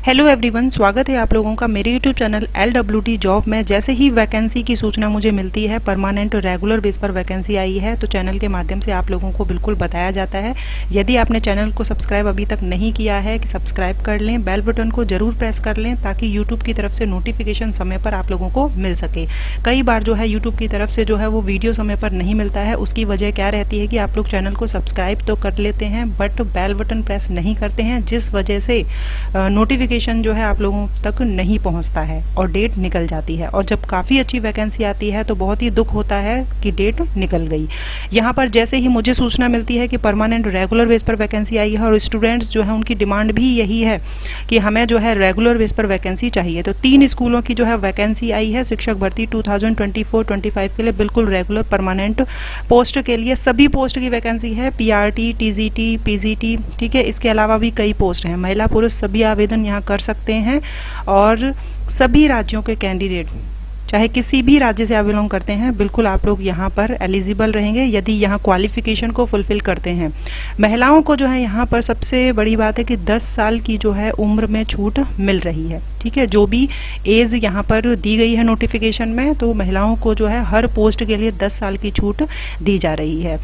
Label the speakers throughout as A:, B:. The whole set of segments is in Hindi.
A: हेलो एवरीवन, स्वागत है आप लोगों का मेरे यूट्यूब चैनल LWT जॉब में। जैसे ही वैकेंसी की सूचना मुझे मिलती है, परमानेंट रेगुलर बेस पर वैकेंसी आई है, तो चैनल के माध्यम से आप लोगों को बिल्कुल बताया जाता है। यदि आपने चैनल को सब्सक्राइब अभी तक नहीं किया है कि सब्सक्राइब कर लें, बेल बटन को जरूर प्रेस कर लें ताकि यूट्यूब की तरफ से नोटिफिकेशन समय पर आप लोगों को मिल सके। कई बार जो है यूट्यूब की तरफ से जो है वो वीडियो समय पर नहीं मिलता है। उसकी वजह क्या रहती है कि आप लोग चैनल को सब्सक्राइब तो कर लेते हैं बट बेल बटन प्रेस नहीं करते हैं, जिस वजह से नोटिफिकेशन जो है आप लोगों तक नहीं पहुंचता है और डेट निकल जाती है। और जब काफ़ी अच्छी वैकेंसी आती है तो बहुत ही दुख होता है कि डेट निकल गई। यहाँ पर जैसे ही मुझे सूचना मिलती है कि परमानेंट रेगुलर बेस पर वैकेंसी आई है और स्टूडेंट्स जो है उनकी डिमांड भी यही है कि हमें जो है रेगुलर बेस पर वैकेंसी चाहिए, तो 3 स्कूलों की जो है वैकेंसी आई है शिक्षक भर्ती 2024-25 के लिए, बिल्कुल रेगुलर परमानेंट पोस्ट के लिए। सभी पोस्ट की वैकेंसी है, PRT, TGT, PGT, ठीक है। इसके अलावा भी कई पोस्ट हैं। महिला पुरुष सभी आवेदन यहाँ कर सकते हैं और सभी राज्यों के कैंडिडेट चाहे किसी भी राज्य से आप बिलोंग करते हैं, बिल्कुल आप लोग यहाँ पर एलिजिबल रहेंगे यदि यहाँ क्वालिफिकेशन को फुलफिल करते हैं। महिलाओं को जो है यहाँ पर सबसे बड़ी बात है कि 10 साल की जो है उम्र में छूट मिल रही है, ठीक है। जो भी एज यहाँ पर दी गई है नोटिफिकेशन में, तो महिलाओं को जो है हर पोस्ट के लिए 10 साल की छूट दी जा रही है।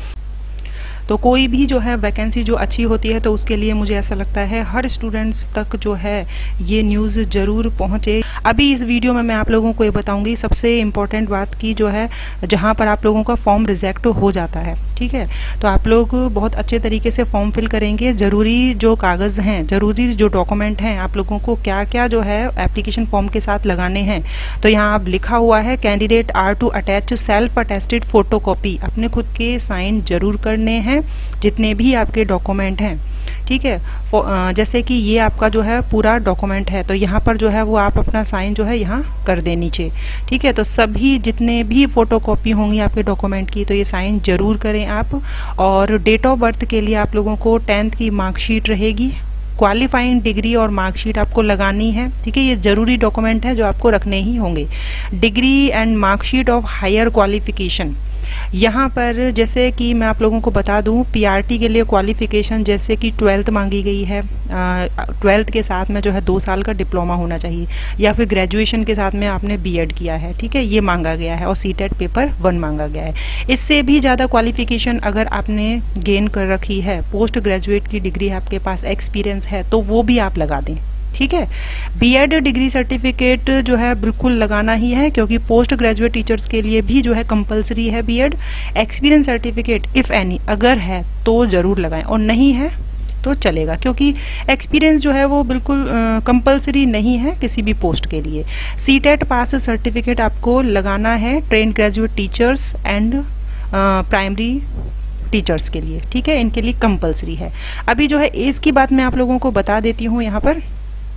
A: तो कोई भी जो है वैकेंसी जो अच्छी होती है तो उसके लिए मुझे ऐसा लगता है हर स्टूडेंट्स तक जो है ये न्यूज़ ज़रूर पहुंचे। अभी इस वीडियो में मैं आप लोगों को ये बताऊंगी सबसे इम्पोर्टेंट बात की जो है जहां पर आप लोगों का फॉर्म रिजेक्ट हो जाता है, ठीक है। तो आप लोग बहुत अच्छे तरीके से फॉर्म फिल करेंगे। ज़रूरी जो कागज़ हैं, ज़रूरी जो डॉक्यूमेंट हैं, आप लोगों को क्या क्या जो है एप्लीकेशन फॉर्म के साथ लगाने हैं, तो यहाँ आप लिखा हुआ है candidate are to attach self attested photocopy. अपने खुद के साइन जरूर करने हैं जितने भी आपके डॉक्यूमेंट हैं, ठीक है। जैसे कि ये आपका जो है पूरा डॉक्यूमेंट है, तो यहाँ पर जो है वो आप अपना साइन जो है यहाँ कर दे नीचे, ठीक है। तो सभी जितने भी फोटोकॉपी होंगी आपके डॉक्यूमेंट की, तो ये साइन जरूर करें आप। और डेट ऑफ बर्थ के लिए आप लोगों को 10th की मार्कशीट रहेगी, क्वालिफाइंग डिग्री और मार्कशीट आपको लगानी है, ठीक है। ये जरूरी डॉक्यूमेंट है जो आपको रखने ही होंगे। Degree and marksheet of higher qualification, यहाँ पर जैसे कि मैं आप लोगों को बता दूं, PRT के लिए क्वालिफिकेशन जैसे कि 12th मांगी गई है। 12th के साथ में जो है 2 साल का डिप्लोमा होना चाहिए, या फिर ग्रेजुएशन के साथ में आपने BEd किया है, ठीक है, ये मांगा गया है। और CTET पेपर 1 मांगा गया है। इससे भी ज़्यादा क्वालिफिकेशन अगर आपने गेन कर रखी है, पोस्ट ग्रेजुएट की डिग्री आपके पास, एक्सपीरियंस है, तो वो भी आप लगा दें, ठीक है। BEd डिग्री सर्टिफिकेट जो है बिल्कुल लगाना ही है, क्योंकि पोस्ट ग्रेजुएट टीचर्स के लिए भी जो है कंपलसरी है BEd। Experience certificate if any अगर है तो ज़रूर लगाएं, और नहीं है तो चलेगा, क्योंकि एक्सपीरियंस जो है वो बिल्कुल कंपलसरी नहीं है किसी भी पोस्ट के लिए। CTET पास सर्टिफिकेट आपको लगाना है train graduate teachers and primary teachers के लिए, ठीक है। इनके लिए कंपलसरी है। अभी जो है एज की बात मैं आप लोगों को बता देती हूँ यहाँ पर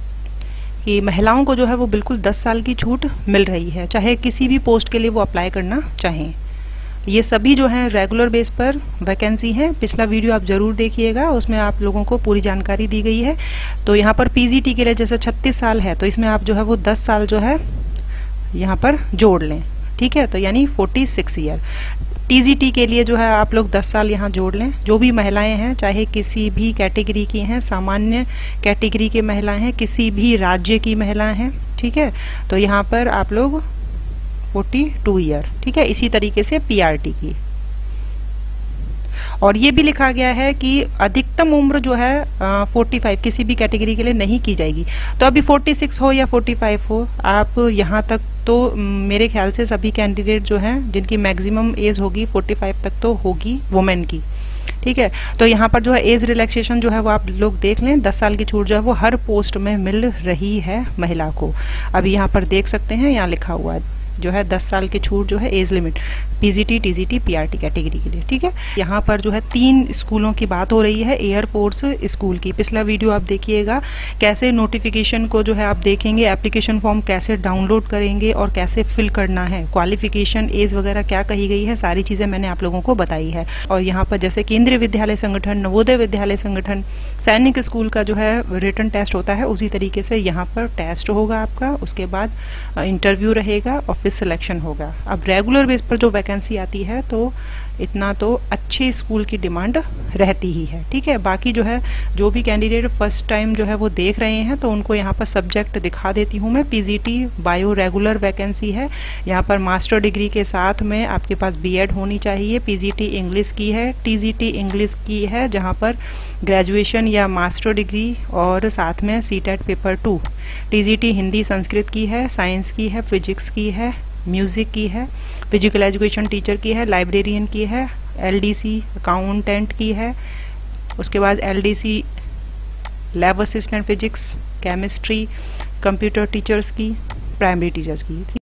A: कि महिलाओं को जो है वो बिल्कुल 10 साल की छूट मिल रही है, चाहे किसी भी पोस्ट के लिए वो अप्लाई करना चाहें। ये सभी जो है रेगुलर बेस पर वैकेंसी है। पिछला वीडियो आप जरूर देखिएगा, उसमें आप लोगों को पूरी जानकारी दी गई है। तो यहाँ पर PGT के लिए जैसे 36 साल है, तो इसमें आप जो है वो 10 साल जो है यहाँ पर जोड़ लें, ठीक है। तो यानी 46 ईयर। TGT के लिए जो है आप लोग 10 साल यहाँ जोड़ लें। जो भी महिलाएं हैं, चाहे किसी भी कैटेगरी की हैं, सामान्य कैटेगरी की महिलाएं हैं, किसी भी राज्य की महिलाएं हैं, ठीक है, तो यहाँ पर आप लोग 42 ईयर, ठीक है। इसी तरीके से PRT की। और ये भी लिखा गया है कि अधिकतम उम्र जो है 45 किसी भी कैटेगरी के लिए नहीं की जाएगी। तो अभी 46 हो या 45 हो, आप यहाँ तक तो मेरे ख्याल से सभी कैंडिडेट जो हैं जिनकी मैक्सिमम एज होगी 45 तक तो होगी वुमेन की, ठीक है। तो यहाँ पर जो है एज रिलैक्सेशन जो है वो आप लोग देख लें, 10 साल की छूट जो है वो हर पोस्ट में मिल रही है महिला को। अभी यहाँ पर देख सकते हैं, यहाँ लिखा हुआ है जो है 10 साल की छूट जो है age limit PGT, TGT, PRT category के लिए, ठीक है। यहाँ पर जो है 3 स्कूलों की बात हो रही है। एयरफोर्स स्कूल की पिछला वीडियो आप देखिएगा, कैसे नोटिफिकेशन को जो है आप देखेंगे, एप्लीकेशन फॉर्म कैसे डाउनलोड करेंगे और कैसे फिल करना है, क्वालिफिकेशन, एज वगैरह क्या कही गई है, सारी चीज़ें मैंने आप लोगों को बताई है। और यहाँ पर जैसे केंद्रीय विद्यालय संगठन, नवोदय विद्यालय संगठन, सैनिक स्कूल का जो है रिटन टेस्ट होता है, उसी तरीके से यहाँ पर टेस्ट होगा आपका, उसके बाद इंटरव्यू रहेगा और फिर सिलेक्शन होगा। अब रेगुलर बेस पर जो वैकेंसी आती है तो इतना तो अच्छे स्कूल की डिमांड रहती ही है। ठीक है, बाकी जो है जो भी कैंडिडेट फर्स्ट टाइम जो है वो देख रहे हैं तो उनको यहाँ पर सब्जेक्ट दिखा देती हूँ मैं। पीजीटी बायो रेगुलर वैकेंसी है, यहाँ पर मास्टर डिग्री के साथ में आपके पास बीएड होनी चाहिए। पीजीटी इंग्लिश की है, टीजीटी इंग्लिश की है जहाँ पर ग्रेजुएशन या मास्टर डिग्री और साथ में CTET paper 2। TGT Hindi Sanskrit की है, साइंस की है, फिजिक्स की है, म्यूज़िक की है, फिजिकल एजुकेशन टीचर की है, लाइब्रेरियन की है, एलडीसी अकाउंटेंट की है, उसके बाद LDC lab assistant physics, chemistry, computer teachers की, प्राइमरी टीचर्स की।